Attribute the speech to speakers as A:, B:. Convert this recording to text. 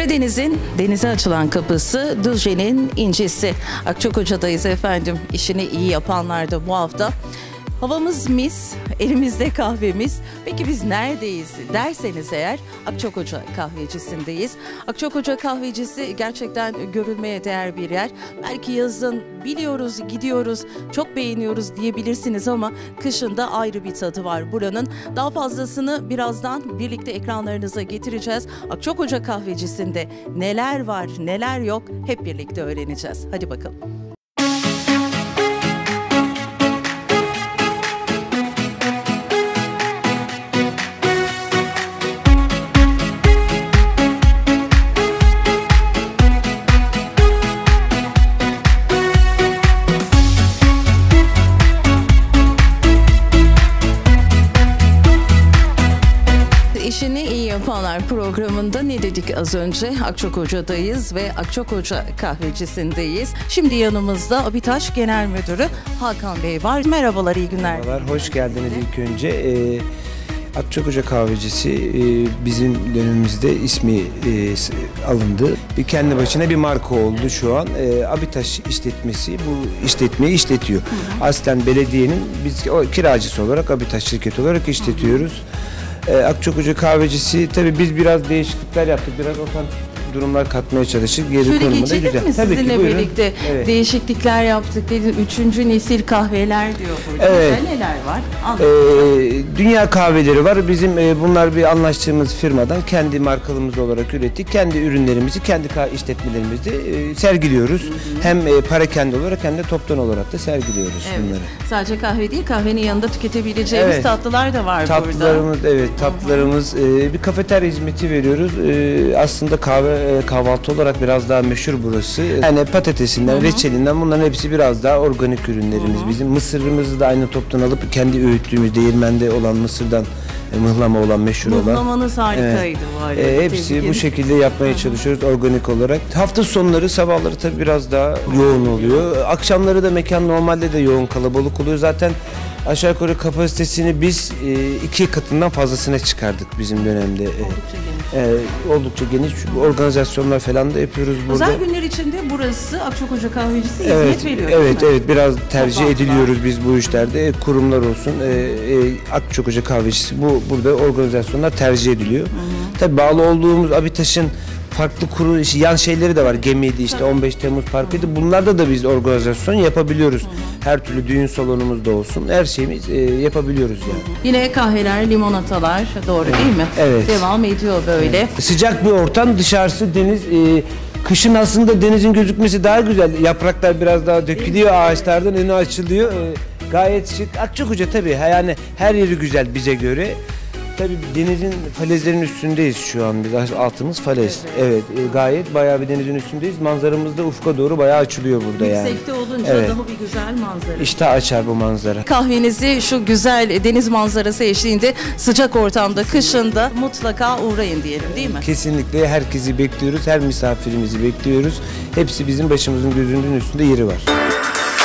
A: Karadeniz'in denize açılan kapısı, Düzce'nin incisi. Akçakoca'dayız efendim. İşini iyi yapanlar da bu hafta. Havamız mis, elimizde kahvemiz. Peki biz neredeyiz derseniz eğer Akçakoca kahvecisindeyiz. Akçakoca kahvecisi gerçekten görülmeye değer bir yer. Belki yazın biliyoruz, gidiyoruz, çok beğeniyoruz diyebilirsiniz ama kışın da ayrı bir tadı var buranın. Daha fazlasını birazdan birlikte ekranlarınıza getireceğiz. Akçakoca kahvecisinde neler var, neler yok hep birlikte öğreneceğiz. Hadi bakalım. İşini iyi yapanlar programında ne dedik az önce? Akçakoca'dayız ve Akçakoca kahvecisindeyiz. Şimdi yanımızda Abitaş Genel Müdürü Hakan Bey var. Merhabalar, iyi günler.
B: Merhabalar, hoş geldiniz ilk önce. Akçakoca kahvecisi bizim dönemimizde ismi alındı. Kendi başına bir marka oldu şu an. Abitaş işletmesi bu işletmeyi işletiyor. Aslen belediyenin biz kiracısı olarak Abitaş şirketi olarak işletiyoruz. Akçakoca kahvecisi tabii biz biraz değişiklikler yaptık. Biraz otantik durumlar katmaya çalıştık. Geri
A: şöyle
B: konumunda
A: geçelim mi
B: tabii
A: sizinle
B: ki,
A: birlikte? Evet. Değişiklikler yaptık dedin. 3. nesil kahveler diyor burada.
B: Evet.
A: Neler var?
B: Dünya kahveleri var. Bizim bunlar bir anlaştığımız firmadan kendi markalarımız olarak ürettik. Kendi ürünlerimizi kendi işletmelerimizde sergiliyoruz. Hem parakende olarak hem de toptan olarak da sergiliyoruz bunları.
A: Sadece kahve değil, kahvenin yanında tüketebileceğimiz tatlılar da var
B: tatlılarımız, burada. Evet, tatlılarımız. Bir kafeterya hizmeti veriyoruz. Aslında kahvaltı olarak biraz daha meşhur burası. Yani patatesinden, reçelinden bunların hepsi biraz daha organik ürünlerimiz. Bizim mısırımızı da aynı toptan alıp kendi öğüttüğümüz değirmende olan mısırdan mıhlama olan meşhur olan.
A: Mıhlamanız harikaydı var.
B: Hepsi bu şekilde yapmaya çalışıyoruz organik olarak. Hafta sonları, sabahları tabii biraz daha yoğun oluyor. Akşamları da mekan normalde de yoğun, kalabalık oluyor. Zaten aşağı yukarı kapasitesini biz 2 katından fazlasına çıkardık bizim dönemde. Oldukça geniş organizasyonlar falan da yapıyoruz burada.
A: Özel günler içinde burası Akçakoca kahvecisi hizmet veriyor.
B: Evet, biraz tercih ediliyoruz biz bu işlerde. Kurumlar olsun, Akçakoca kahvecisi burada organizasyonlar tercih ediliyor. Tabii bağlı olduğumuz Abitaş'ın farklı yan şeyleri de var. Gemiydi işte, 15 Temmuz Parkı'ydı. Bunlarda da biz organizasyon yapabiliyoruz. Her türlü düğün salonumuz da olsun. Her şeyimiz yapabiliyoruz yani.
A: Yine kahveler, limonatalar doğru değil mi?
B: Evet.
A: Devam ediyor böyle.
B: Evet. Sıcak bir ortam. Dışarısı deniz. Kışın aslında denizin gözükmesi daha güzel. Yapraklar biraz daha dökülüyor ağaçlardan, önü açılıyor. Gayet şık. Akçakoca tabii yani her yeri güzel bize göre. Tabii denizin, falezlerin üstündeyiz şu an biz. Altımız falez. Evet, gayet bayağı bir denizin üstündeyiz. Manzaramız da ufka doğru bayağı açılıyor burada yani.
A: Yüksekte olunca daha bir güzel manzara.
B: İşte açar bu manzara.
A: Kahvenizi şu güzel deniz manzarası eşliğinde sıcak ortamda, kışında mutlaka uğrayın diyelim değil mi?
B: Kesinlikle herkesi bekliyoruz. Her misafirimizi bekliyoruz. Hepsi bizim başımızın gözünün üstünde yeri var.